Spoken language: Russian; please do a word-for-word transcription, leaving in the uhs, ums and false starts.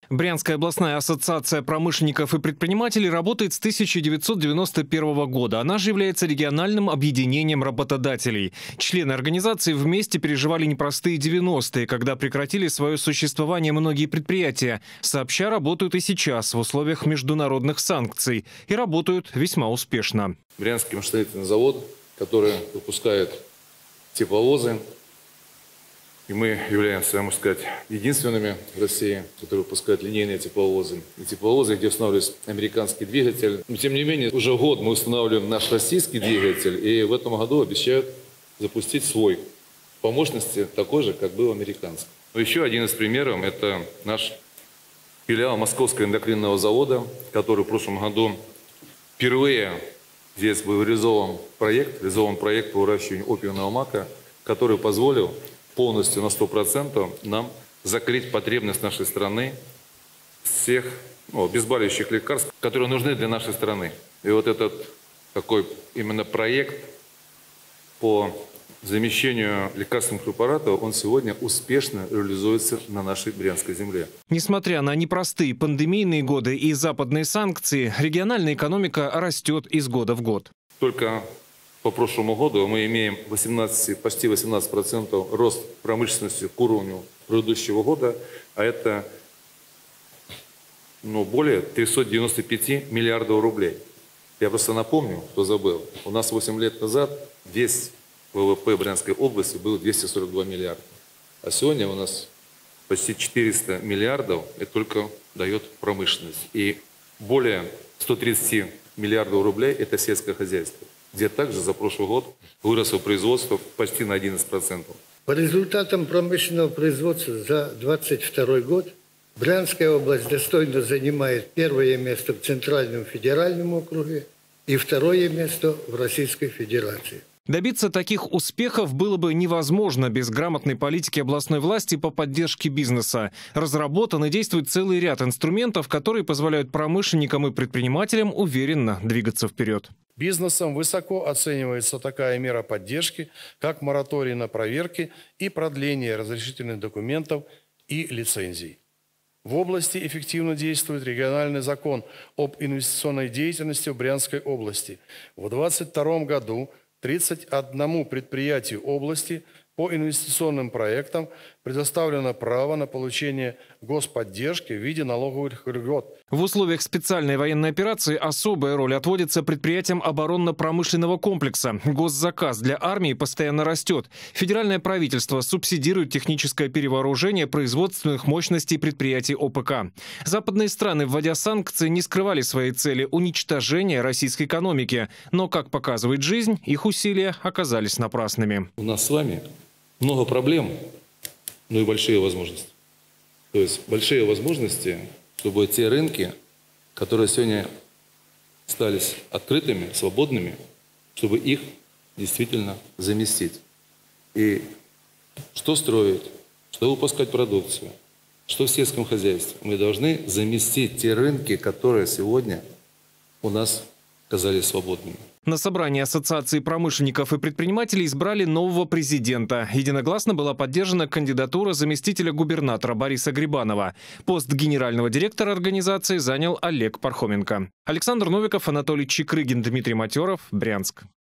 Брянская областная ассоциация промышленников и предпринимателей работает с тысяча девятьсот девяносто первого года. Она же является региональным объединением работодателей. Члены организации вместе переживали непростые девяностые, когда прекратили свое существование многие предприятия. Сообща работают и сейчас в условиях международных санкций. И работают весьма успешно. Брянский машиностроительный завод, который выпускает тепловозы. И мы являемся, можно сказать, единственными в России, которые выпускают линейные тепловозы. И тепловозы, где устанавливается американский двигатель. Но, тем не менее, уже год мы устанавливаем наш российский двигатель. И в этом году обещают запустить свой по мощности такой же, как был американский. Но еще один из примеров – это наш филиал Московского эндокринного завода, который в прошлом году впервые здесь был реализован проект, реализован проект по выращиванию опиумного мака, который позволил полностью на сто процентов нам закрыть потребность нашей страны всех ну, обезболивающих лекарств, которые нужны для нашей страны. И вот этот такой именно проект по замещению лекарственных препаратов, он сегодня успешно реализуется на нашей Брянской земле. Несмотря на непростые пандемийные годы и западные санкции, региональная экономика растет из года в год. Только по прошлому году мы имеем восемнадцать, почти восемнадцать процентов рост промышленности к уровню предыдущего года, а это ну, более трёхсот девяноста пяти миллиардов рублей. Я просто напомню, кто забыл, у нас восемь лет назад весь ВВП Брянской области был двести сорок два миллиарда, а сегодня у нас почти четыреста миллиардов, это только дает промышленность. И более ста тридцати миллиардов рублей – это сельское хозяйство, где также за прошлый год выросло производство почти на одиннадцать процентов. По результатам промышленного производства за две тысячи двадцать второй год Брянская область достойно занимает первое место в Центральном федеральном округе и второе место в Российской Федерации. Добиться таких успехов было бы невозможно без грамотной политики областной власти по поддержке бизнеса. Разработан и действует целый ряд инструментов, которые позволяют промышленникам и предпринимателям уверенно двигаться вперед. Бизнесом высоко оценивается такая мера поддержки, как мораторий на проверки и продление разрешительных документов и лицензий. В области эффективно действует региональный закон об инвестиционной деятельности в Брянской области. В две тысячи двадцать втором году тридцати одному предприятию области по инвестиционным проектам предоставлено право на получение господдержки в виде налоговых льгот. В условиях специальной военной операции особая роль отводится предприятиям оборонно-промышленного комплекса. Госзаказ для армии постоянно растет. Федеральное правительство субсидирует техническое перевооружение производственных мощностей предприятий ОПК. Западные страны, вводя санкции, не скрывали своей цели – уничтожения российской экономики. Но, как показывает жизнь, их усилия оказались напрасными. У нас с вами много проблем, но и большие возможности. То есть большие возможности, чтобы те рынки, которые сегодня стали открытыми, свободными, чтобы их действительно заместить. И что строить, что выпускать продукцию, что в сельском хозяйстве. Мы должны заместить те рынки, которые сегодня у нас оказались свободными. На собрании Ассоциации промышленников и предпринимателей избрали нового президента. Единогласно была поддержана кандидатура заместителя губернатора Бориса Грибанова. Пост генерального директора организации занял Олег Пархоменко. Александр Новиков, Анатолий Чикрыгин, Дмитрий Матеров, Брянск.